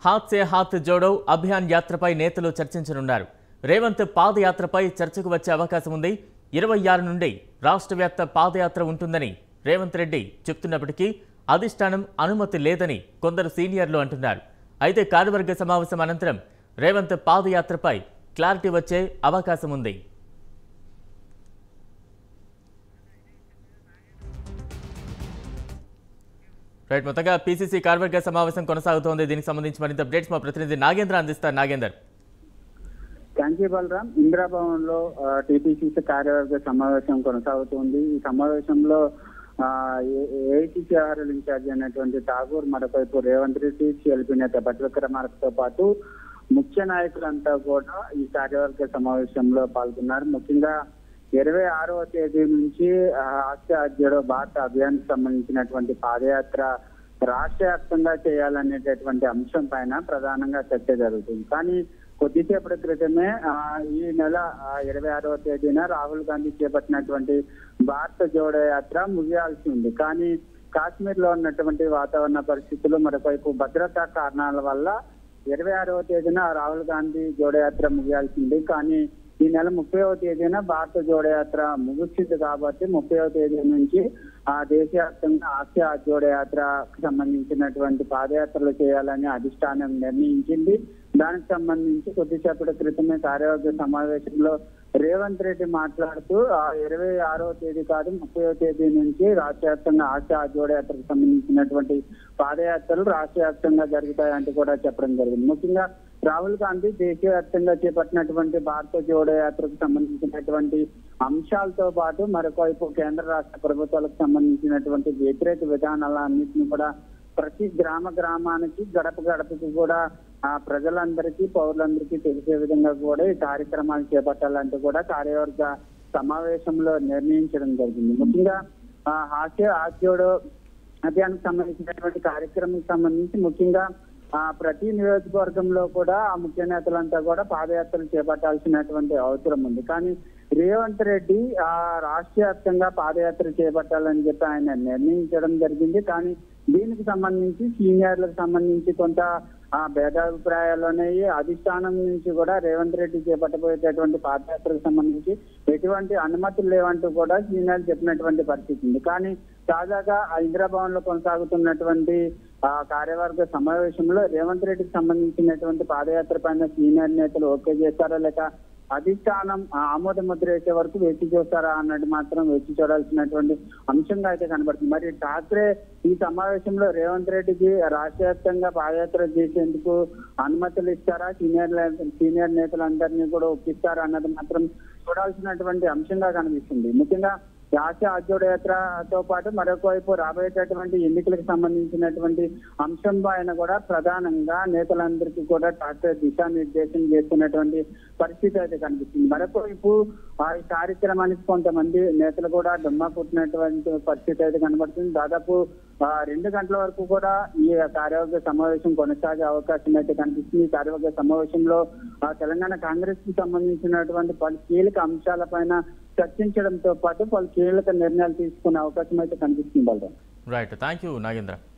హాత్ సే హాత్ జోడో అభియాన్ యాత్రపై నేతలు చర్చించనున్నారు. రేవంత్ పాదయాత్రపై చర్చకు వచ్చే అవకాశం ఉంది. 26 నుండి రాష్ట్రవ్యాప్త పాదయాత్ర ఉంటుందని రేవంత్ రెడ్డి చెప్తున్నప్పటికీ అధిష్టానం అనుమతి లేదని కొందరు సీనియర్లు అంటున్నారు. అయితే కార్యవర్గ సమావేశం అనంతరం రేవంత్ పాదయాత్రపై క్లారిటీ వచ్చే అవకాశం ఉంది. రైట్, మొత్తంగా పీసీసీ కార్యవర్గ సమావేశం కొనసాగుతోంది. దీనికి సంబంధించి మరింత అప్డేట్స్ మా ప్రతినిధి నాగేంద్ర అందిస్తారు. నాగేందర్. Thank you Balaram. ఇందిరాభవన్ లో టీపీసీసీ కార్యవర్గ సమావేశం కొనసాగుతుంది. ఈ సమావేశంలో ఏఐసీసీ వ్యవహారాల ఇన్ఛార్జి అయినటువంటి ఠాగూర్, మరోవైపు రేవంత్ రెడ్డి, సిఎల్పీ నేత బట్విక్రమార్కతో పాటు ముఖ్య నాయకులంతా కూడా ఈ కార్యవర్గ సమావేశంలో పాల్గొన్నారు. ముఖ్యంగా 26వ తేదీ నుంచి హాస్య భారత అభియాన్కి సంబంధించినటువంటి పాదయాత్ర రాష్ట్ర వ్యాప్తంగా చేయాలనేటటువంటి అంశం పైన ప్రధానంగా చర్చ జరుగుతుంది. కానీ కొద్దిసేపటి క్రితమే ఈ నెల 26వ తేదీన రాహుల్ గాంధీ చేపట్టినటువంటి భారత జోడో యాత్ర ముగియాల్సి ఉంది. కానీ కాశ్మీర్ లో ఉన్నటువంటి వాతావరణ పరిస్థితులు, మరోవైపు భద్రతా కారణాల వల్ల 26వ తేదీన రాహుల్ గాంధీ జోడో యాత్ర ముగియాల్సి ఉంది. కానీ ఈ నెల 30వ తేదీన భారత జోడో యాత్ర ముగిస్తుంది కాబట్టి 30వ తేదీ నుంచి దేశవ్యాప్తంగా హాస్య జోడో యాత్రకు సంబంధించినటువంటి పాదయాత్రలు చేయాలని అధిష్టానం నిర్ణయించింది. దానికి సంబంధించి కొద్దిసేపటి క్రితమే కార్యవర్గ సమావేశంలో రేవంత్ రెడ్డి మాట్లాడుతూ 26వ తేదీ కాదు 30వ తేదీ నుంచి రాష్ట్ర వ్యాప్తంగా హాస్య జోడో యాత్రకు సంబంధించినటువంటి పాదయాత్రలు రాష్ట్ర వ్యాప్తంగా జరుగుతాయంటూ కూడా చెప్పడం జరిగింది. ముఖ్యంగా రాహుల్ గాంధీ దేశవ్యాప్తంగా చేపట్టినటువంటి భారత జోడో యాత్రకు సంబంధించినటువంటి అంశాలతో పాటు మరొకవైపు కేంద్ర రాష్ట్ర ప్రభుత్వాలకు సంబంధించినటువంటి వ్యతిరేక విధానాలన్నింటినీ కూడా ప్రతి గ్రామానికి గడప గడపకి కూడా ప్రజలందరికీ, పౌరులందరికీ తెలిసే విధంగా కూడా ఈ కార్యక్రమాలు చేపట్టాలంటూ కూడా కార్యవర్గ సమావేశంలో నిర్ణయించడం జరిగింది. ముఖ్యంగా హాస్య జోడో అభియానికి సంబంధించినటువంటి కార్యక్రమం సంబంధించి ముఖ్యంగా ప్రతి నియోజకవర్గంలో కూడా ఆ ముఖ్య నేతలంతా కూడా పాదయాత్రలు చేపట్టాల్సినటువంటి అవసరం ఉంది. కానీ రేవంత్ రెడ్డి రాష్ట్ర వ్యాప్తంగా పాదయాత్ర చేపట్టాలని చెప్పి ఆయన నిర్ణయించడం జరిగింది. కానీ దీనికి సంబంధించి సీనియర్లకు సంబంధించి కొంత భేదాభిప్రాయాలు ఉన్నాయి. అధిష్టానం నుంచి కూడా రేవంత్ రెడ్డి చేపట్టబోయేటటువంటి పాదయాత్రకు సంబంధించి ఎటువంటి అనుమతులు లేవంటూ కూడా సీనియర్లు చెప్పినటువంటి పరిస్థితి ఉంది. కానీ తాజాగా ఇందిరాభవన్ లో కొనసాగుతున్నటువంటి కార్యవర్గ సమావేశంలో రేవంత్ రెడ్డికి సంబంధించినటువంటి పాదయాత్ర పైన సీనియర్ నేతలు ఓకే చేస్తారా లేక అధిష్టానం ఆమోద ముద్ర వేసే వరకు వేచి చూస్తారా అన్నట్టు మాత్రం వేచి చూడాల్సినటువంటి అంశంగా అయితే కనబడుతుంది. మరి ఠాక్రే ఈ సమావేశంలో రేవంత్ రెడ్డికి రాష్ట్ర వ్యాప్తంగా పాదయాత్ర చేసేందుకు అనుమతులు ఇస్తారా, సీనియర్ నేతలందరినీ కూడా ఒప్పిస్తారా అన్నది మాత్రం చూడాల్సినటువంటి అంశంగా కనిపిస్తుంది. ముఖ్యంగా హాస్య జోడో యాత్రతో పాటు మరొక వైపు రాబోయేటటువంటి ఎన్నికలకు సంబంధించినటువంటి అంశం పైన కూడా ప్రధానంగా నేతలందరికీ కూడా ఠాక్రే దిశానిర్దేశం చేస్తున్నటువంటి పరిస్థితి అయితే కనిపిస్తుంది. మరొక వైపు ఈ కార్యక్రమానికి కొంతమంది నేతలు కూడా డుమ్మా కొట్టినటువంటి పరిస్థితి అయితే కనబడుతుంది. దాదాపు 2 గంటల వరకు కూడా ఈ కార్యవర్గ సమావేశం కొనసాగే అవకాశం అయితే కనిపిస్తుంది. ఈ కార్యవర్గ సమావేశంలో తెలంగాణ కాంగ్రెస్ కి సంబంధించినటువంటి పలు కీలక అంశాలపైన చర్చించడంతో పాటు పలు కీలక నిర్ణయాలు తీసుకునే అవకాశం అయితే కనిపిస్తుంది. Right, thank you Nagendra.